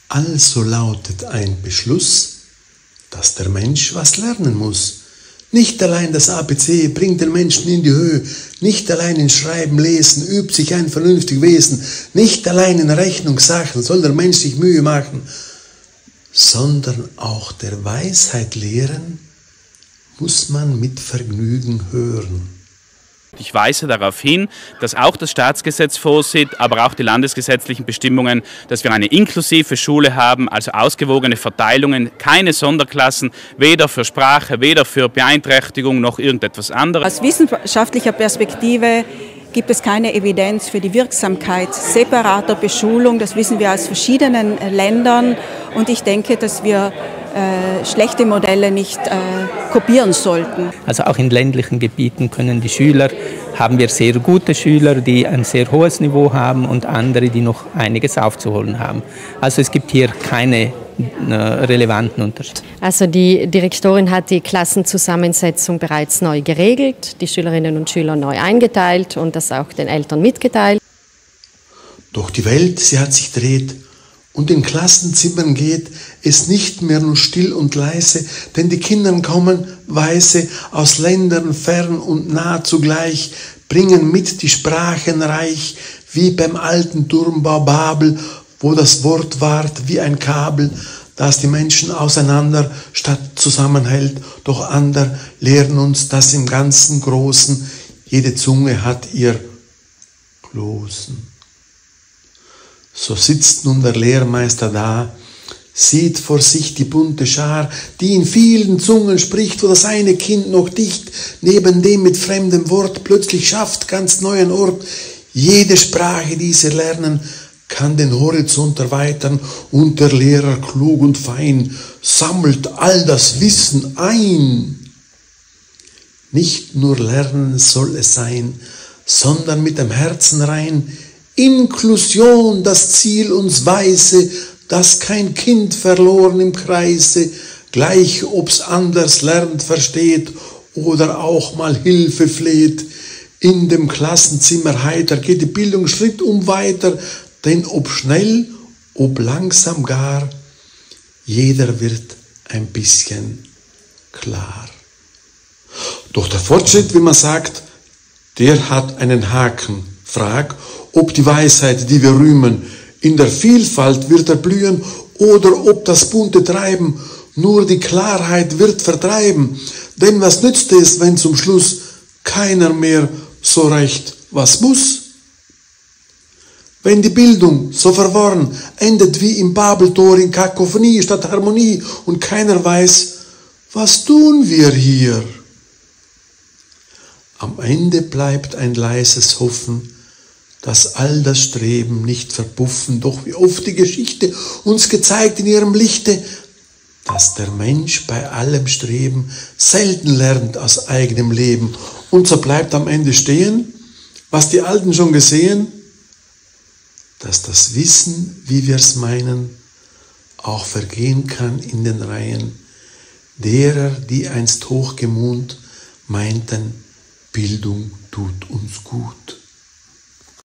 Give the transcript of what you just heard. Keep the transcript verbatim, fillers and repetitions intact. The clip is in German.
Also lautet ein Beschluss, dass der Mensch was lernen muss. Nicht allein das A B C bringt den Menschen in die Höhe, nicht allein in Schreiben, Lesen übt sich ein vernünftig Wesen, nicht allein in Rechnungssachen soll der Mensch sich Mühe machen, sondern auch der Weisheit lehren muss man mit Vergnügen hören. Ich weise darauf hin, dass auch das Staatsgesetz vorsieht, aber auch die landesgesetzlichen Bestimmungen, dass wir eine inklusive Schule haben, also ausgewogene Verteilungen, keine Sonderklassen, weder für Sprache, weder für Beeinträchtigung noch irgendetwas anderes. Aus wissenschaftlicher Perspektive gibt es keine Evidenz für die Wirksamkeit separater Beschulung. Das wissen wir aus verschiedenen Ländern und ich denke, dass wir äh, schlechte Modelle nicht äh, kopieren sollten. Also auch in ländlichen Gebieten können die Schüler, haben wir sehr gute Schüler, die ein sehr hohes Niveau haben und andere, die noch einiges aufzuholen haben. Also es gibt hier keine äh, relevanten Unterschiede. Also die Direktorin hat die Klassenzusammensetzung bereits neu geregelt, die Schülerinnen und Schüler neu eingeteilt und das auch den Eltern mitgeteilt. Doch die Welt, sie hat sich dreht. Und in Klassenzimmern geht es nicht mehr nur still und leise, denn die Kinder kommen, Weise, aus Ländern fern und nah zugleich, bringen mit die Sprachen reich, wie beim alten Turmbau Babel, wo das Wort ward wie ein Kabel, das die Menschen auseinander statt zusammenhält, doch ander lehren uns, dass im ganzen Großen jede Zunge hat ihr Klosen. So sitzt nun der Lehrmeister da, sieht vor sich die bunte Schar, die in vielen Zungen spricht, wo das eine Kind noch dicht neben dem mit fremdem Wort plötzlich schafft ganz neuen Ort. Jede Sprache, die sie lernen, kann den Horizont erweitern und der Lehrer klug und fein sammelt all das Wissen ein. Nicht nur lernen soll es sein, sondern mit dem Herzen rein, Inklusion, das Ziel uns weise, dass kein Kind verloren im Kreise, gleich ob's anders lernt, versteht oder auch mal Hilfe fleht. In dem Klassenzimmer heiter geht die Bildung Schritt um weiter, denn ob schnell, ob langsam gar, jeder wird ein bisschen klar. Doch der Fortschritt, wie man sagt, der hat einen Haken. Frag, ob die Weisheit, die wir rühmen, in der Vielfalt wird erblühen oder ob das bunte Treiben nur die Klarheit wird vertreiben. Denn was nützt es, wenn zum Schluss keiner mehr so recht was muss? Wenn die Bildung so verworren endet wie im Babeltor in Kakophonie statt Harmonie und keiner weiß, was tun wir hier? Am Ende bleibt ein leises Hoffen, dass all das Streben nicht verpuffen, doch wie oft die Geschichte uns gezeigt in ihrem Lichte, dass der Mensch bei allem Streben selten lernt aus eigenem Leben. Und so bleibt am Ende stehen, was die Alten schon gesehen, dass das Wissen, wie wir's meinen, auch vergehen kann in den Reihen derer, die einst hochgemunt meinten, Bildung tut uns gut.